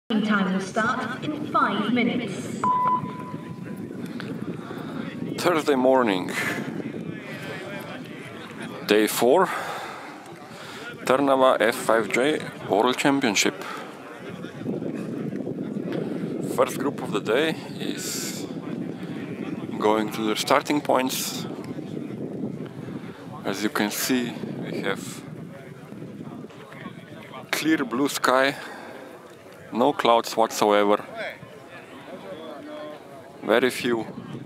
Time will start in 5 minutes. Thursday morning, day 4, Trnava F5J World Championship. First group of the day is going to their starting points. As you can see, we have clear blue sky, no clouds whatsoever, very few,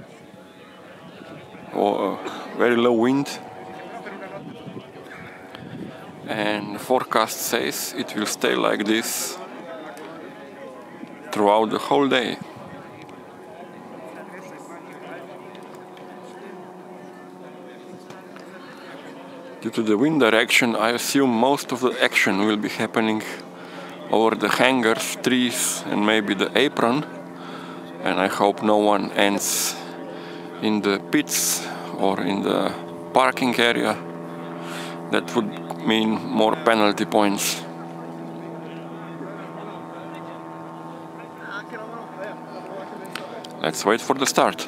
very low wind, and the forecast says it will stay like this throughout the whole day. Due to the wind direction, I assume most of the action will be happening over the hangars, trees, and maybe the apron. And I hope no one ends in the pits or in the parking area. That would mean more penalty points. Let's wait for the start.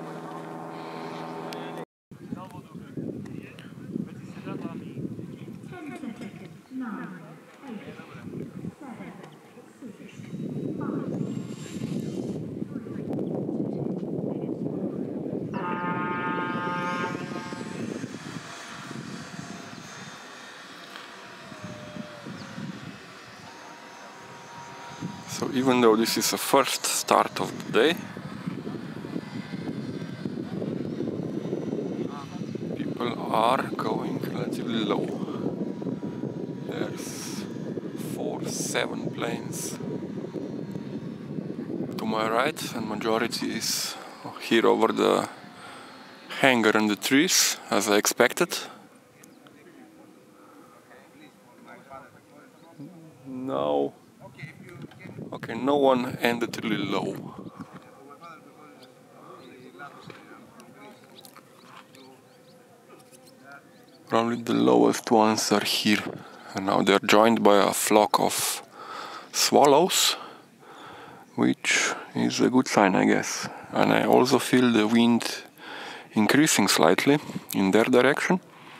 So even though this is the first start of the day, people are going relatively low. There's 7 planes to my right, and majority is here over the hangar and the trees, as I expected. No. Okay, no one ended really low. Probably the lowest ones are here. And now they're joined by a flock of swallows, which is a good sign, I guess. And I also feel the wind increasing slightly in their direction.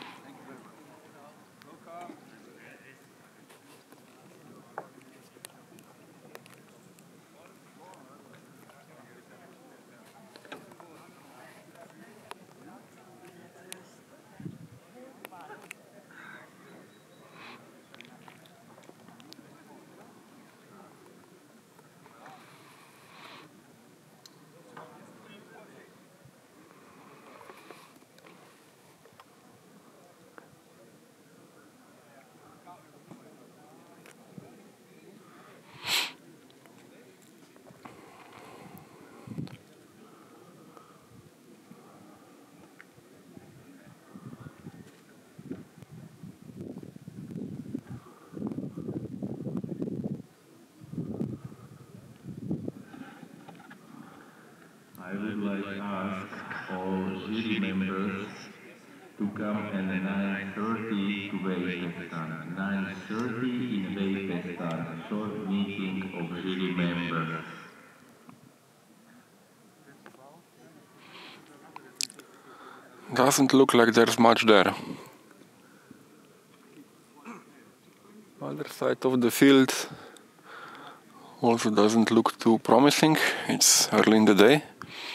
I would like to ask all jury members to come at 9:30 to Weijpestaan. 9:30 in Weijpestaan. Short meeting of jury members. Doesn't look like there's much there. Other side of the field also doesn't look too promising. It's early in the day.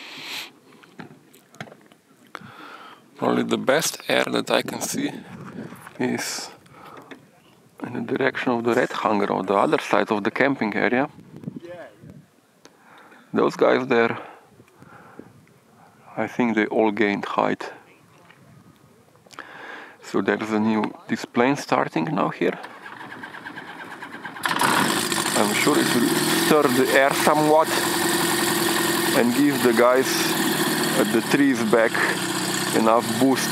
Probably the best air that I can see is in the direction of the red hangar, on the other side of the camping area. Those guys there, I think they all gained height. So there's this plane starting now here. I'm sure it will stir the air somewhat and give the guys at the trees back enough boost.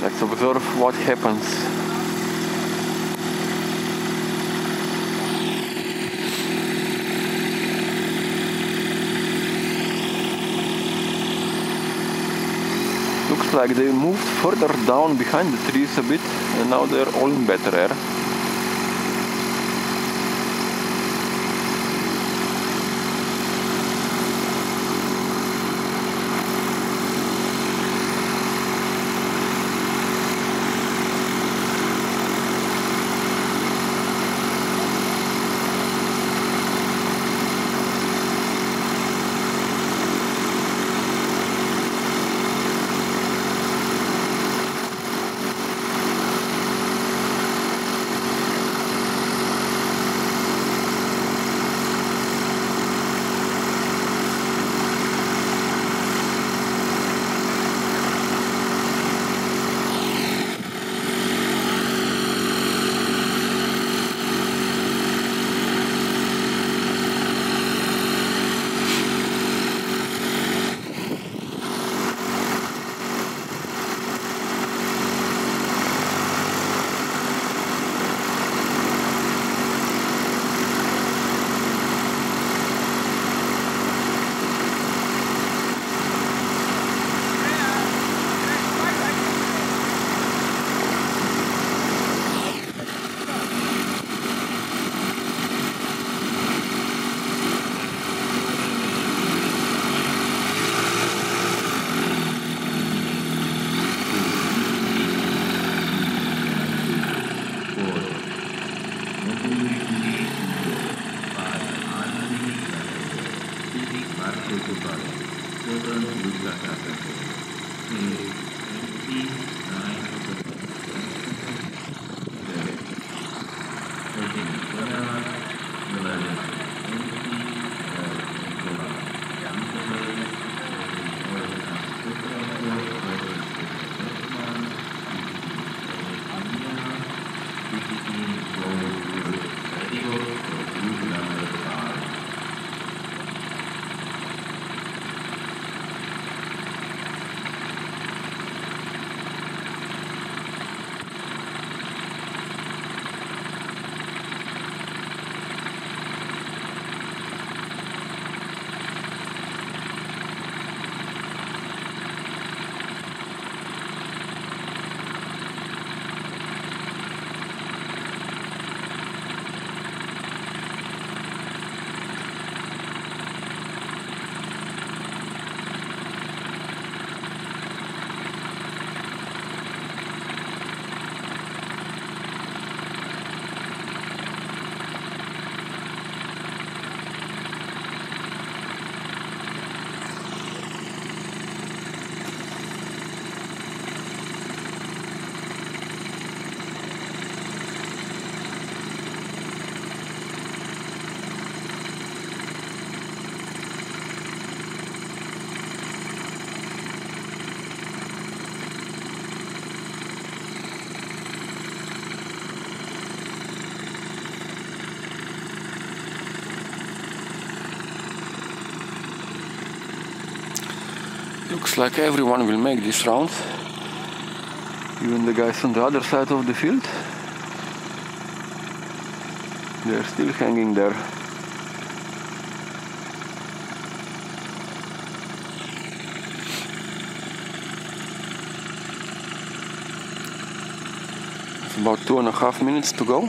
Let's observe what happens. Looks like they moved further down behind the trees a bit, and now they're all in better air. Looks like everyone will make this round, even the guys on the other side of the field. They're still hanging there. It's about 2.5 minutes to go.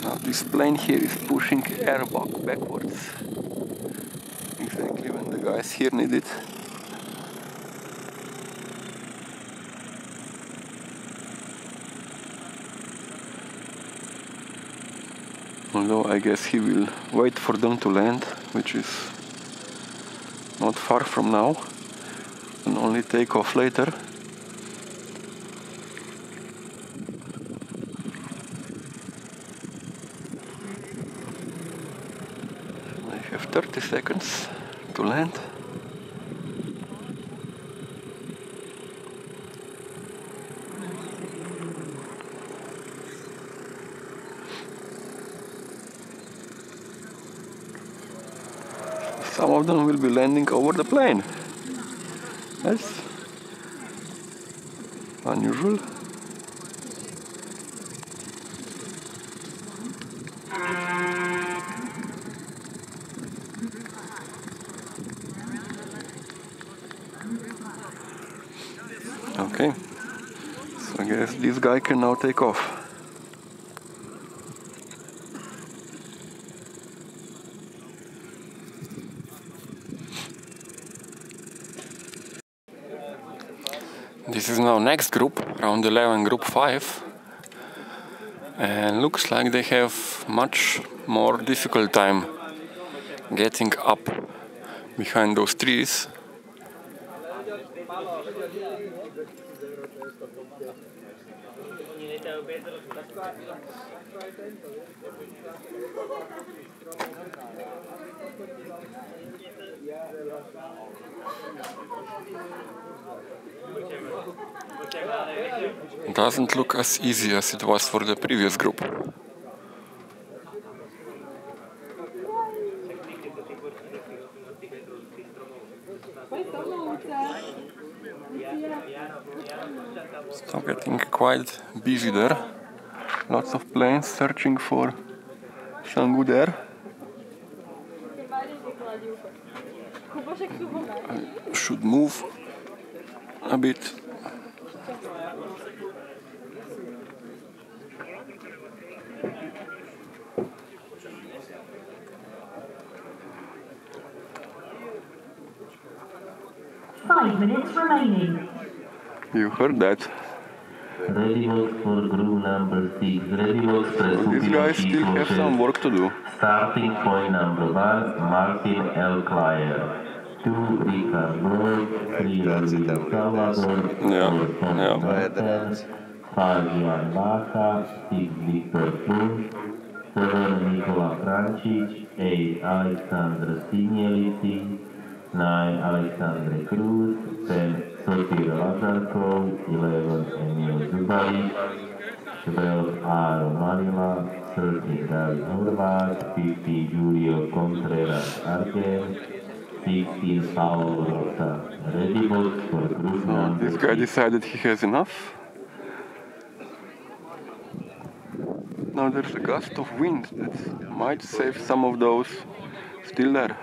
Now this plane here is pushing air backwards. Exactly when the guys here need it. Although I guess he will wait for them to land, which is not far from now, and only take off later. I have 30 seconds to land. Some of them will be landing over the plane. That's unusual. Okay, so I guess this guy can now take off. This is now next group, round 11, group 5, and looks like they have much more difficult time getting up behind those trees. Doesn't look as easy as it was for the previous group. It's now getting quite busy there. Lots of planes searching for some good air. I should move a bit. Five minutes remaining. You heard that. Ready works for group number 6. Ready works These guys still have some work to do. Starting point number 1, Martin L. Clier. 2, Richard Bird. 3, Luis Salvador. 4, Tom Mertens. 5, Jan Baca. 6, Victor Plum. 7, Nikola Francic. 8, Alexander Sinieliti. 9, Alexander Cruz. 10, Sophie Lazarkov. 11, Emil Zubaric. 12, Aaron Marila. 13, David Horvath. 15, Julio Contreras Argen. 16, Paolo Rota. Ready box for group number This guy decided he has enough. Now there's a gust of wind that might save some of those still there.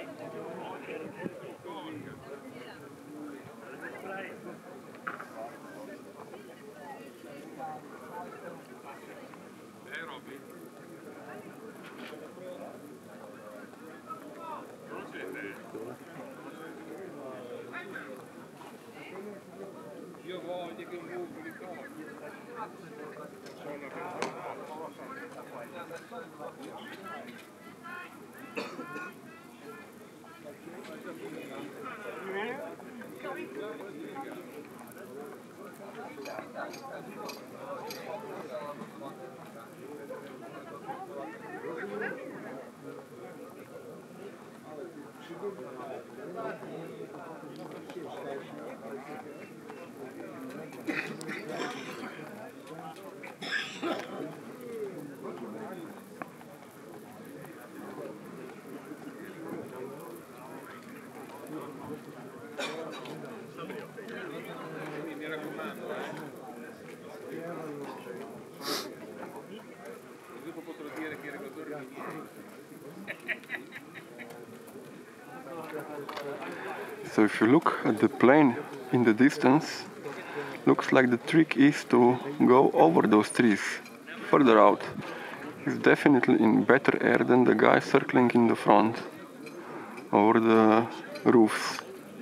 So if you look at the plane in the distance, looks like the trick is to go over those trees, further out. He's definitely in better air than the guy circling in the front over the roofs.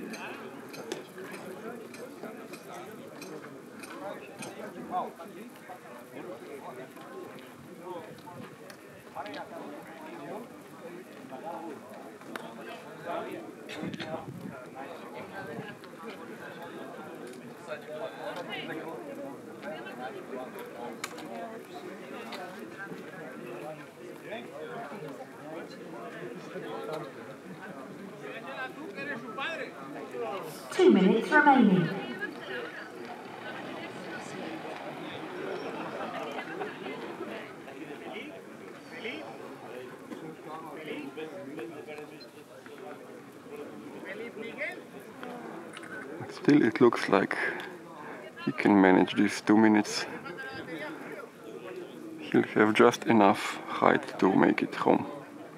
Two minutes remaining. Still, it looks like he can manage these 2 minutes. He'll have just enough height to make it home.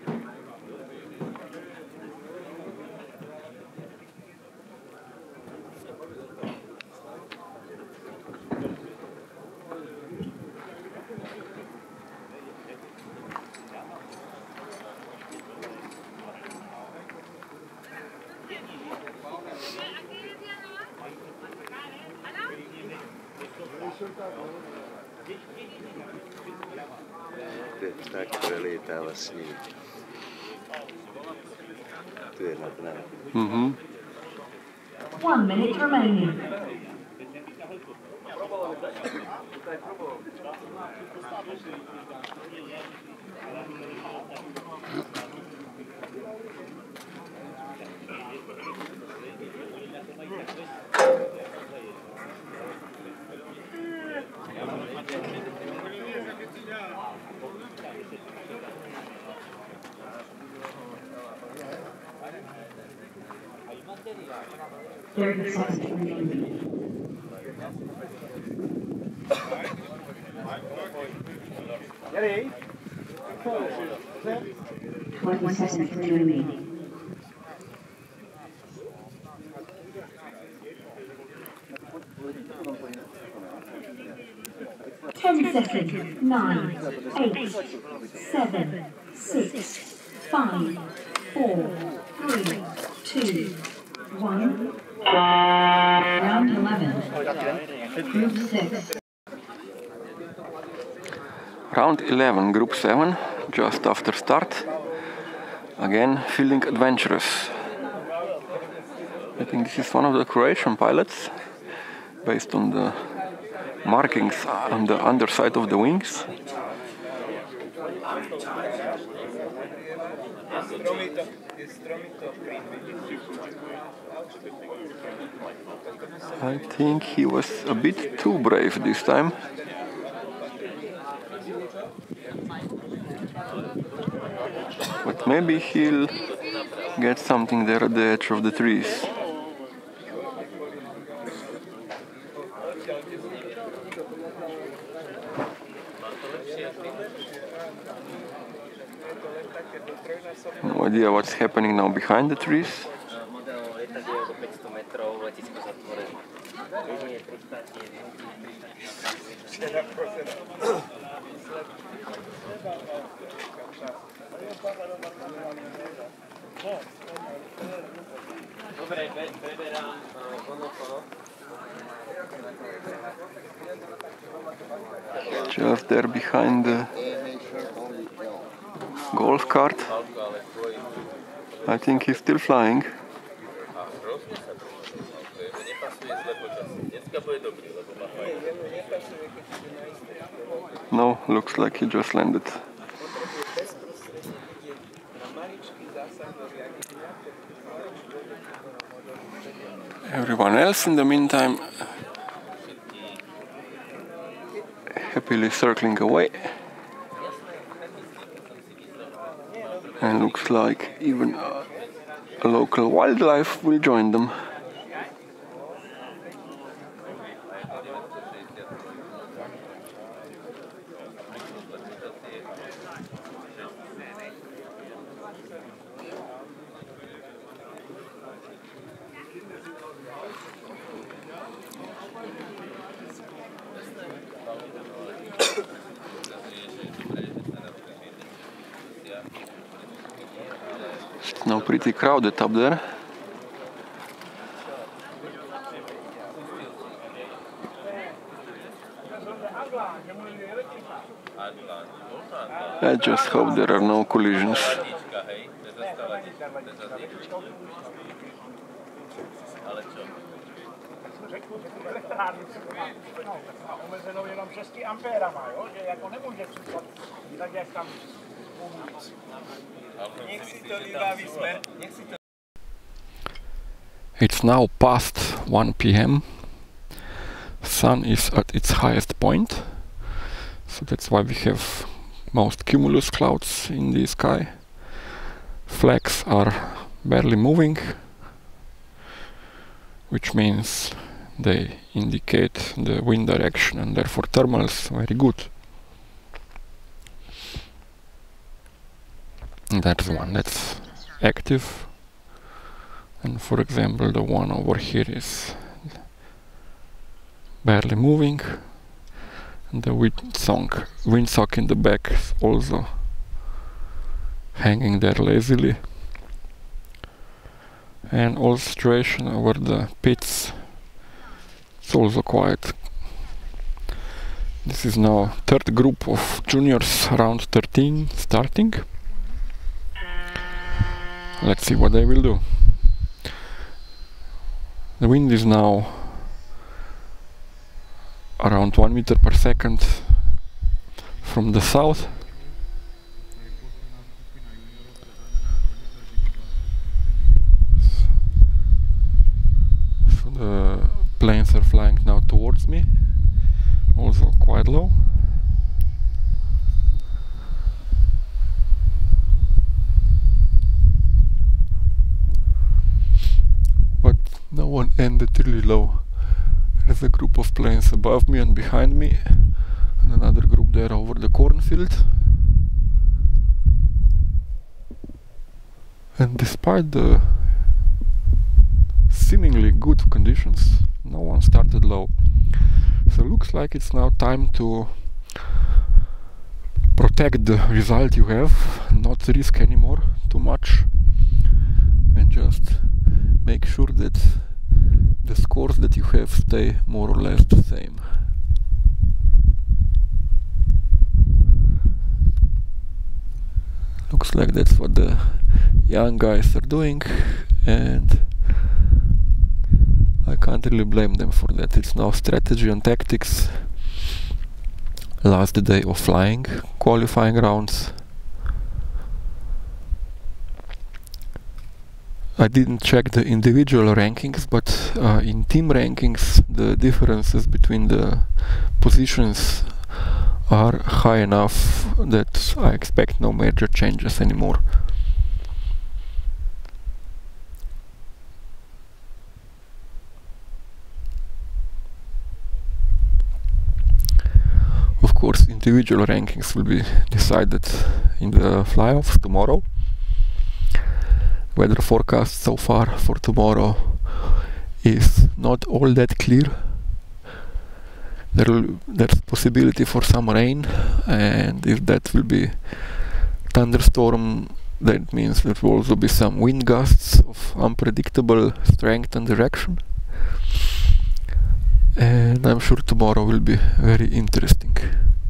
Traktorilla täällä siinä. Työnnät näin. 1 minute remaining. Thirty seconds remaining. 20 seconds remaining. 10 seconds. 9, 8, 7, 6, 5, 4, 3, 2, 1. Round 11. Group 6. Round 11, Group 7, just after start. Again, feeling adventurous. I think this is one of the Croatian pilots, based on the markings on the underside of the wings. I think he was a bit too brave this time. But maybe he'll get something there at the edge of the trees. No idea what's happening now behind the trees. Just there behind the golf cart. I think he's still flying. No, looks like he just landed. Everyone else in the meantime happily circling away. And looks like even a local wildlife will join them. now pretty crowded up there. I just hope there are no collisions. Omezenou jenom 6 ampérama, jo? Že jako nemůže přestat, tak jak tam umíc. Nech si to vybaví jsme, nech si to... It's now past 1 p.m. Sun is at its highest point, so that's why we have most cumulus clouds in the sky. Flecks are barely moving, which means they indicate the wind direction and therefore thermals very good. And that's one that's active, and for example the one over here is barely moving, and the windsock in the back is also hanging there lazily. And all situation over the pits, it's also quiet. This is now third group of juniors, around 13, starting. Let's see what they will do. The wind is now around 1 meter per second from the south. So the planes are flying now towards me, also quite low. But no one ended really low. There's a group of planes above me and behind me, and another group there over the cornfield. And despite the seemingly good conditions, no one started low. So looks like it's now time to protect the result you have, not risk anymore too much, and just make sure that the scores that you have stay more or less the same. Looks like that's what the young guys are doing, and I can't really blame them for that. It's now strategy and tactics. Last day of flying, qualifying rounds. I didn't check the individual rankings, but in team rankings the differences between the positions are high enough that I expect no major changes anymore. Of course, individual rankings will be decided in the fly-offs tomorrow. Weather forecast so far for tomorrow is not all that clear. There's possibility for some rain, and if that will be thunderstorm, that means there will also be some wind gusts of unpredictable strength and direction. And I'm sure tomorrow will be very interesting.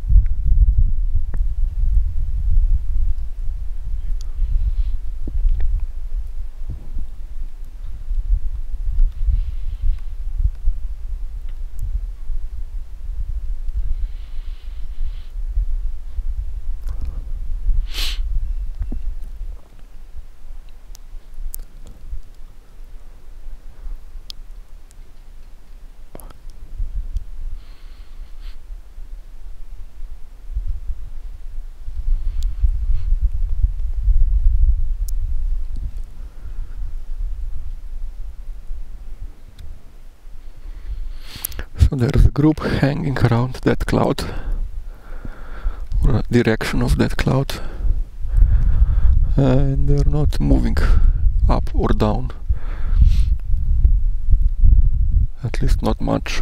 So there's a group hanging around that cloud, or direction of that cloud, and they're not moving up or down, at least not much.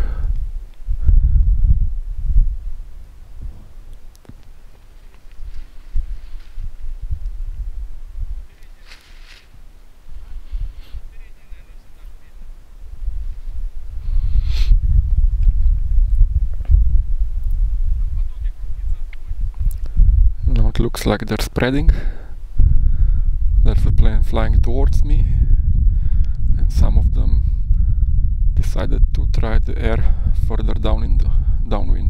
looks like they're spreading. There's a plane flying towards me, and some of them decided to try the air further down in the downwind.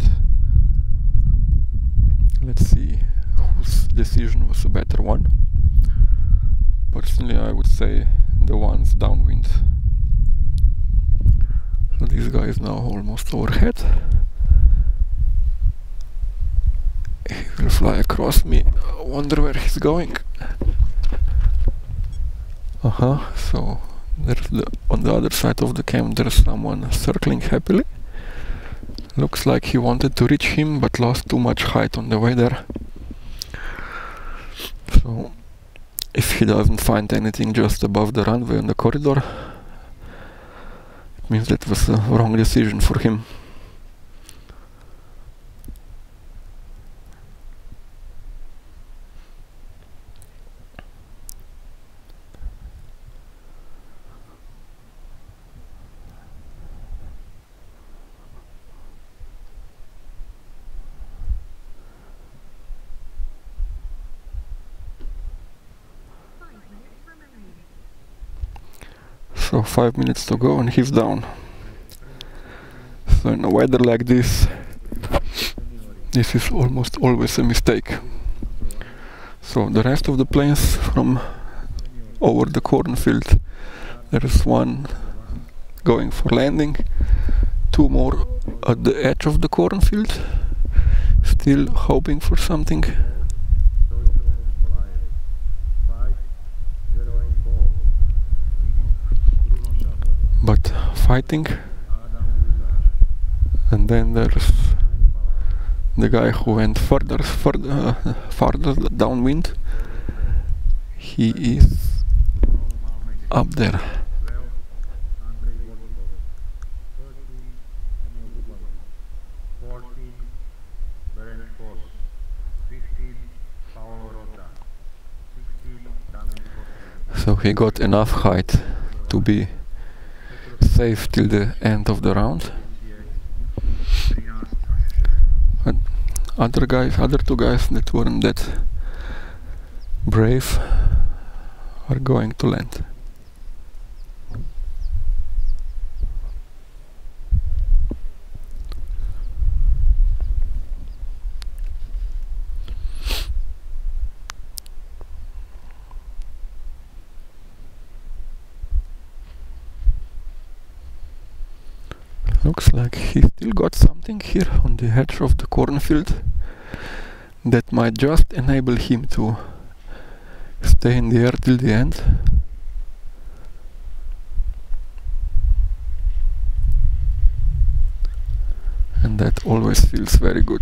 Let's see whose decision was a better one. Personally, I would say the ones downwind. So this guy is now almost overhead. He will fly across me. I wonder where he's going. So there's on the other side of the camp there's someone circling happily. Looks like he wanted to reach him but lost too much height on the way there. So if he doesn't find anything just above the runway on the corridor, it means that was a wrong decision for him. So 5 minutes to go and he's down. So in a weather like this, this is almost always a mistake. So the rest of the planes from over the cornfield, there is one going for landing, two more at the edge of the cornfield, still hoping for something. But fighting. And then there's the guy who went farther downwind. He is up there. So he got enough height to be safe till the end of the round. But other two guys that weren't that brave are going to land. Looks like he still got something here on the edge of the cornfield that might just enable him to stay in the air till the end. And that always feels very good.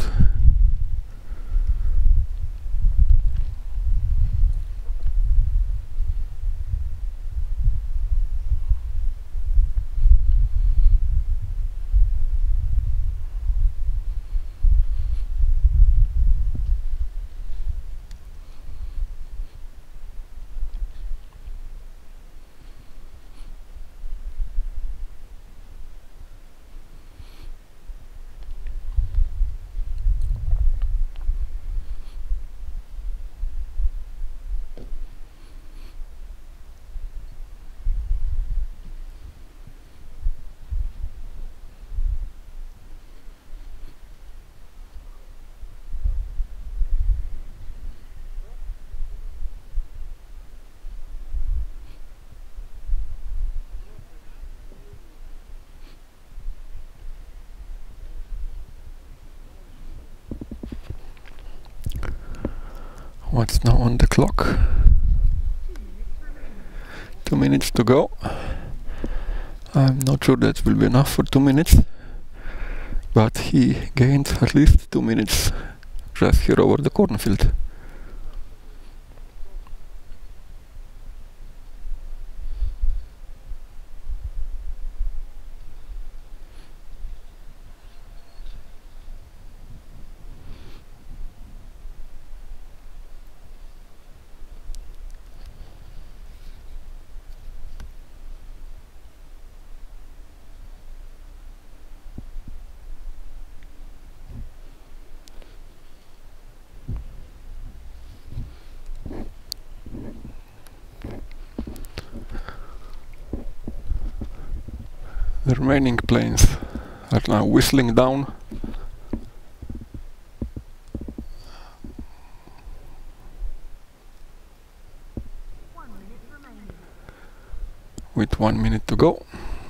What's now on the clock? 2 minutes to go. I'm not sure that will be enough for 2 minutes, but he gained at least 2 minutes just here over the cornfield. The remaining planes are now whistling down. With 1 minute to go.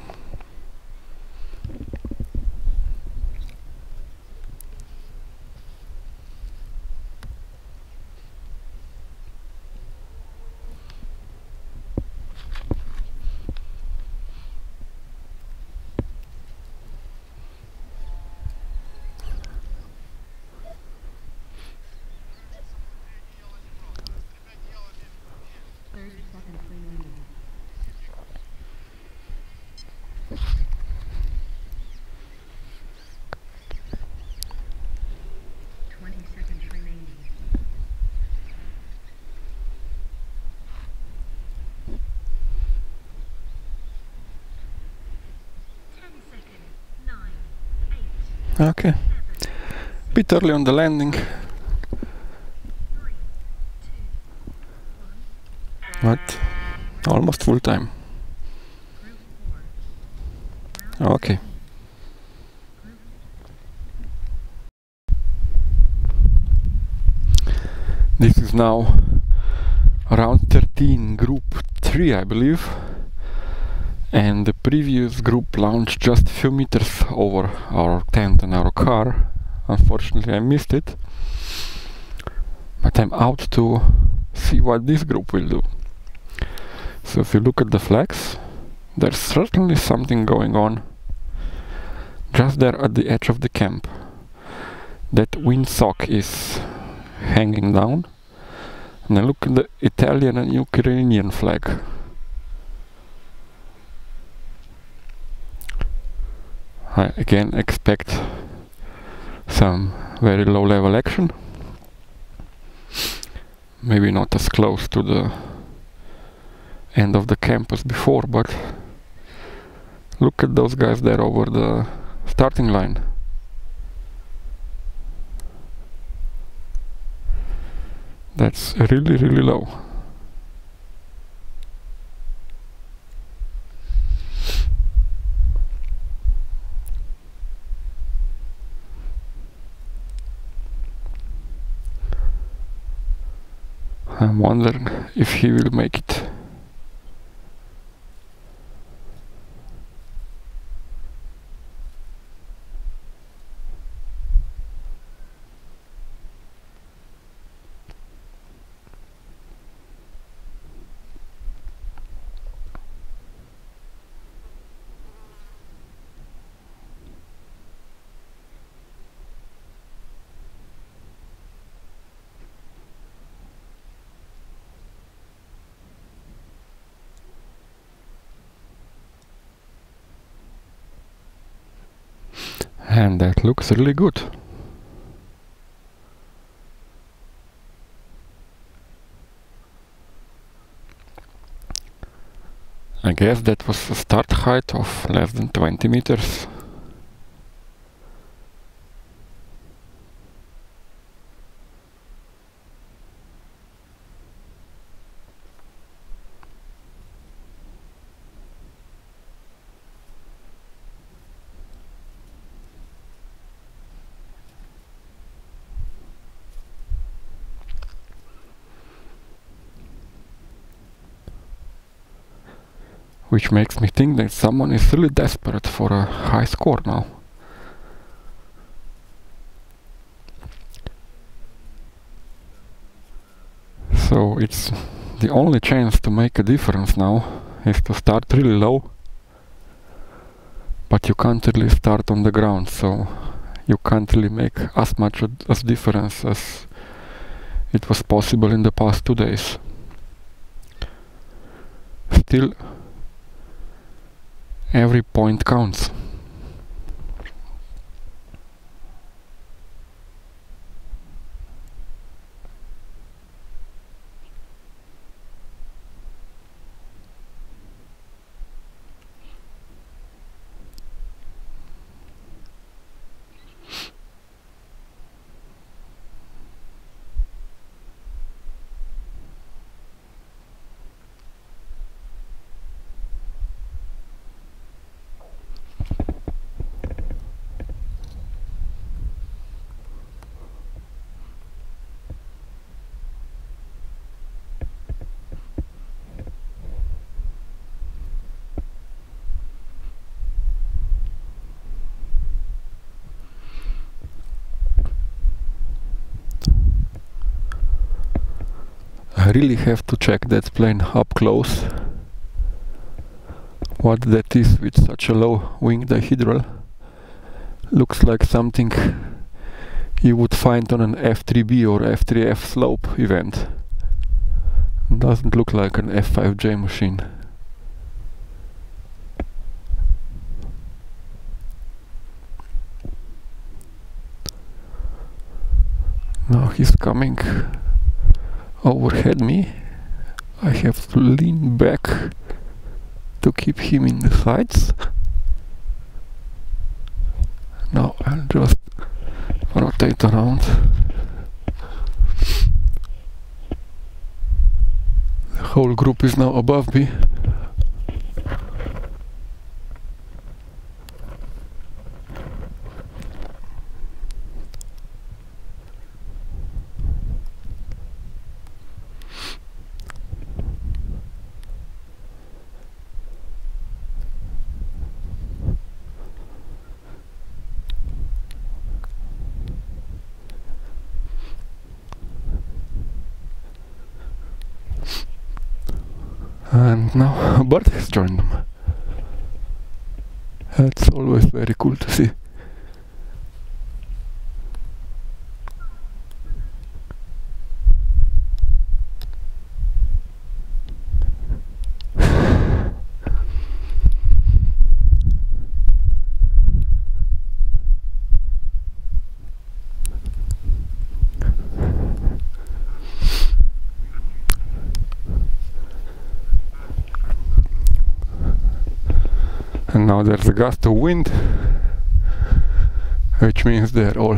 Okay, bit early on the landing, but almost full time. Okay. This is now round 13, group 3, I believe. And the previous group launched just a few meters over our tent and our car. Unfortunately, I missed it. But I'm out to see what this group will do. So if you look at the flags, there's certainly something going on just there at the edge of the camp. That windsock is hanging down. And then look at the Italian and Ukrainian flag. I again expect some very low level action. Maybe not as close to the end of the camp as before, but look at those guys there over the starting line. That's really, really low. I'm wondering if he will make it. And that looks really good. I guess that was a start height of less than 20 meters. Which makes me think that someone is really desperate for a high score now. So it's the only chance to make a difference now is to start really low, but you can't really start on the ground, so you can't really make as much as difference as it was possible in the past 2 days. Still, every point counts. really have to check that plane up close. What that is with such a low wing dihedral. Looks like something you would find on an F3B or F3F slope event. Doesn't look like an F5J machine. Now he's coming overhead me. I have to lean back to keep him in the sights. Now I'll just rotate around. The whole group is now above me. And now a bird has joined them. That's always very cool to see. And now there's a gust of wind, which means they're all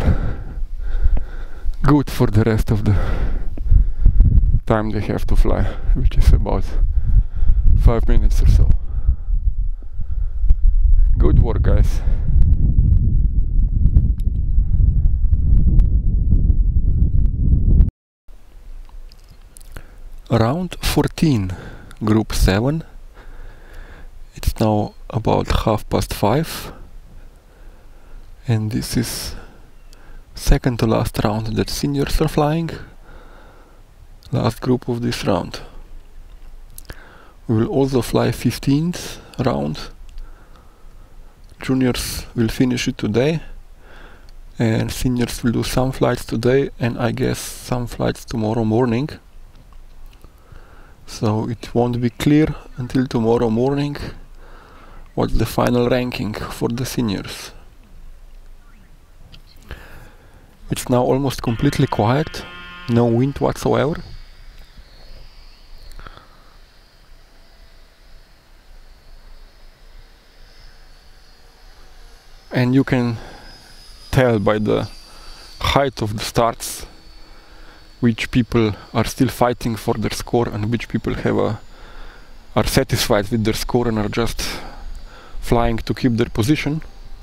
good for the rest of the time they have to fly, which is about 5 minutes or so. Good work, guys. Round 14, group 7. It's now about 5:30, and this is second to last round that seniors are flying. Last group of this round. We will also fly 15th round. Juniors will finish it today, and seniors will do some flights today, and I guess some flights tomorrow morning. So it won't be clear until tomorrow morning what's the final ranking for the seniors. It's now almost completely quiet, no wind whatsoever. And you can tell by the height of the starts which people are still fighting for their score and which people are satisfied with their score and are just flying to keep their position.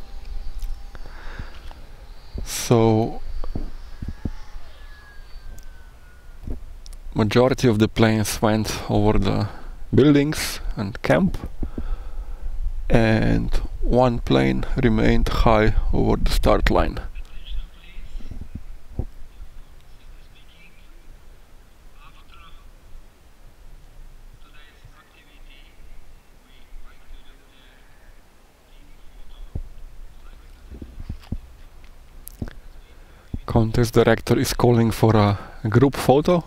So majority of the planes went over the buildings and camp, and one plane remained high over the start line. Contest director is calling for a group photo.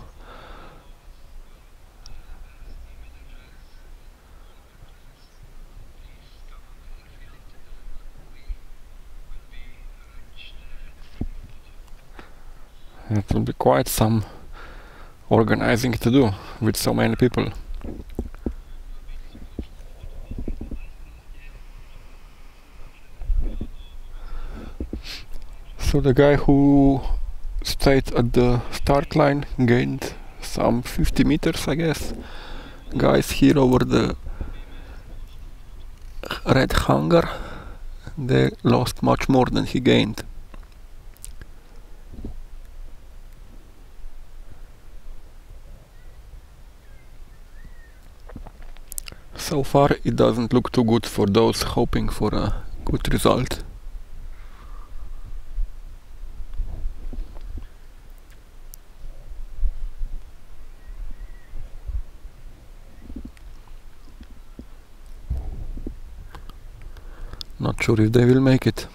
It will be quite some organizing to do with so many people. So the guy who stayed at the start line gained some 50 meters, I guess. Guys here over the red hangar, they lost much more than he gained. So far it doesn't look too good for those hoping for a good result. Not sure if they will make it.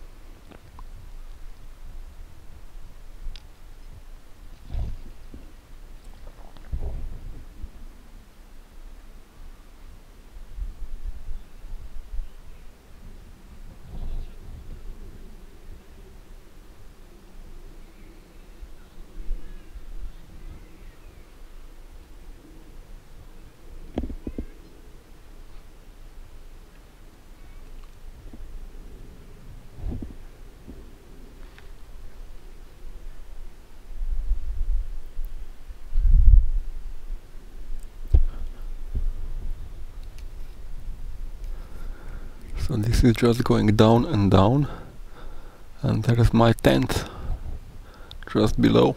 So this is just going down and down, and there is my tent just below.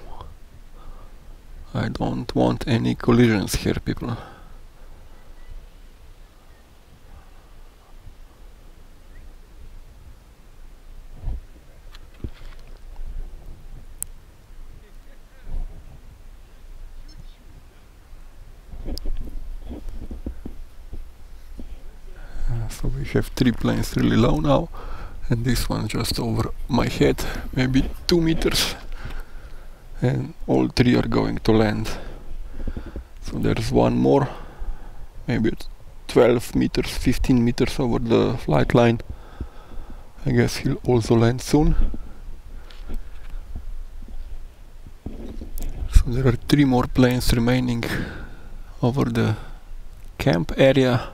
I don't want any collisions here, people. So we have 3 planes really low now, and this one just over my head, maybe 2 meters, and all 3 are going to land. So there's one more, maybe it's 12 meters, 15 meters over the flight line. I guess he'll also land soon. So there are 3 more planes remaining over the camp area,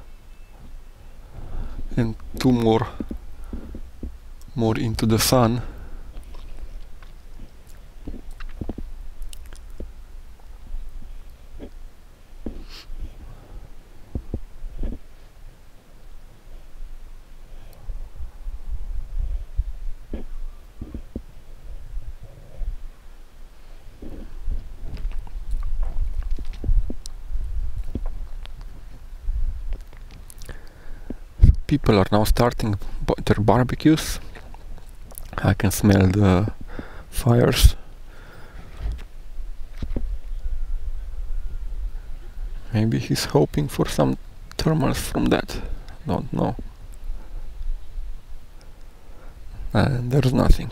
and 2 more into the sun. People are now starting their barbecues. I can smell the fires. Maybe he's hoping for some thermals from that. Don't know. And there's nothing.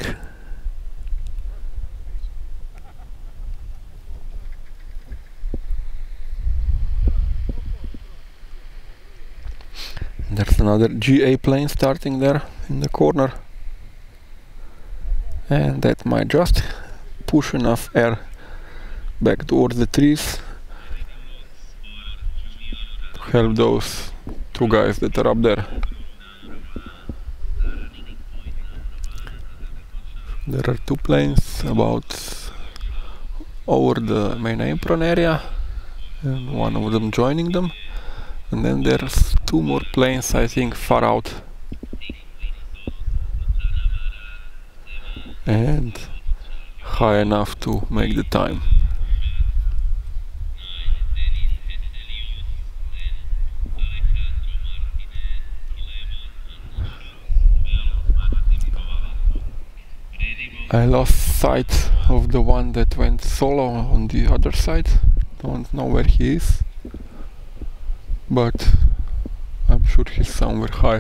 There's another GA plane starting there in the corner, and that might just push enough air back towards the trees to help those 2 guys that are up there. There are 2 planes about over the main apron area, and one of them joining them. And then there's 2 more planes, I think, far out. And high enough to make the time. I lost sight of the one that went solo on the other side. Don't know where he is, but I'm sure he's somewhere high.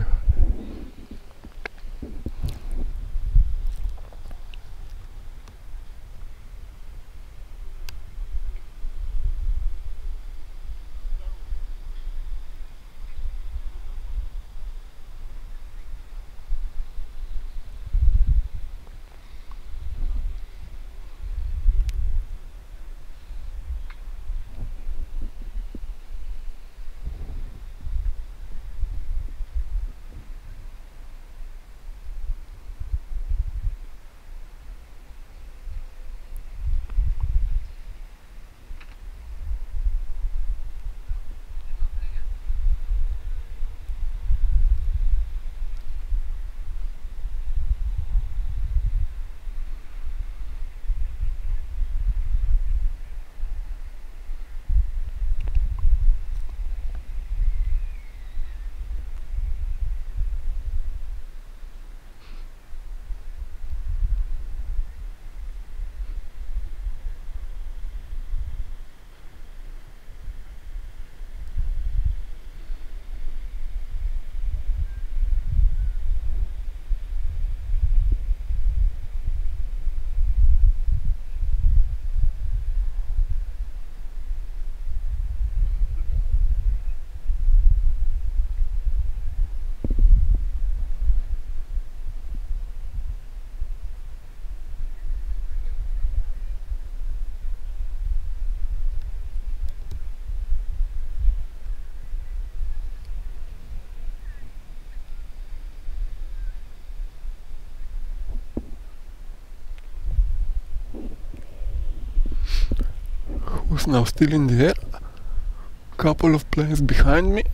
who's now still in the air. Couple of planes behind me.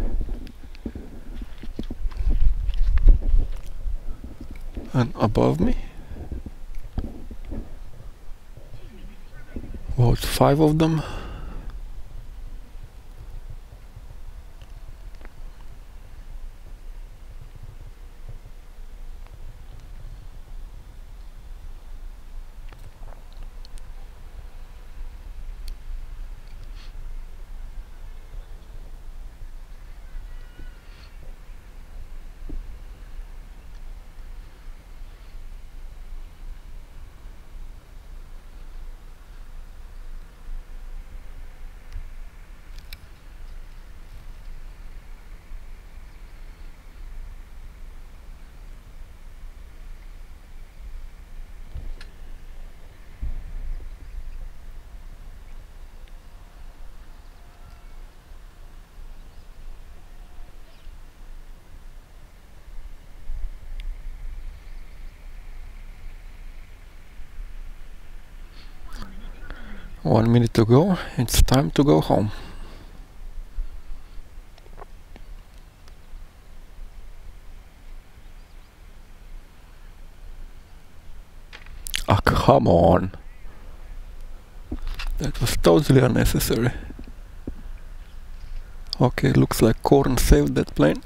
And above me. About 5 of them. One minute to go, it's time to go home. Ah, come on! That was totally unnecessary. Okay, looks like Korn saved that plane.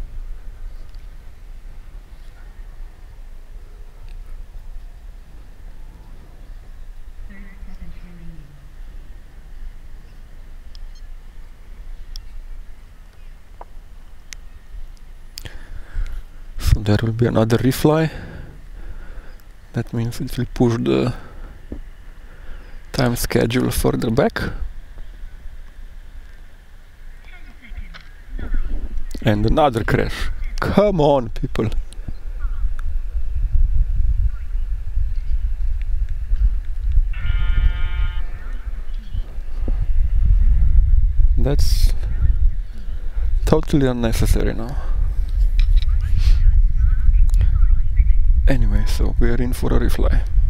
So there will be another refly. That means it will push the time schedule further back. And another crash. Come on, people. That's totally unnecessary now. Anyway, so we are in for a refly.